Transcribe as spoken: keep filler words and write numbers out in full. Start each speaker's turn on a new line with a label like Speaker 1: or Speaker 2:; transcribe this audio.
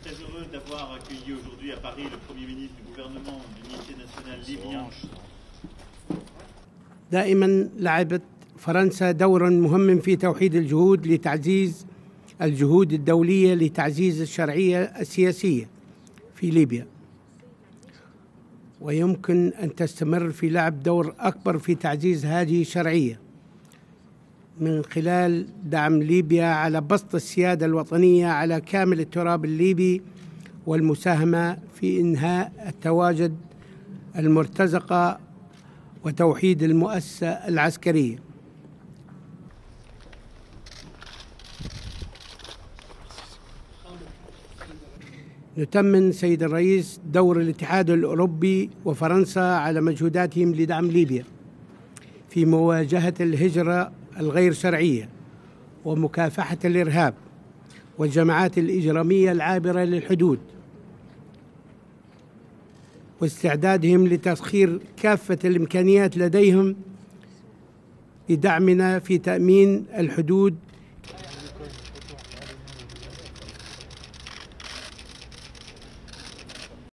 Speaker 1: Très heureux d'avoir accueilli aujourd'hui à Paris le Premier ministre du gouvernement d'unité nationale libyen.
Speaker 2: دائما لعبت فرنسا دورا مهما في توحيد الجهود لتعزيز الجهود الدولية لتعزيز الشرعية السياسية في ليبيا، ويمكن أن تستمر في لعب دور أكبر في تعزيز هذه الشرعية من خلال دعم ليبيا على بسط السيادة الوطنية على كامل التراب الليبي والمساهمة في إنهاء التواجد المرتزقة وتوحيد المؤسسة العسكرية. نتمن سيد الرئيس دور الاتحاد الأوروبي وفرنسا على مجهوداتهم لدعم ليبيا في مواجهة الهجرة الغير شرعية ومكافحة الإرهاب والجماعات الإجرامية العابرة للحدود، واستعدادهم لتسخير كافة الإمكانيات لديهم لدعمنا في تأمين الحدود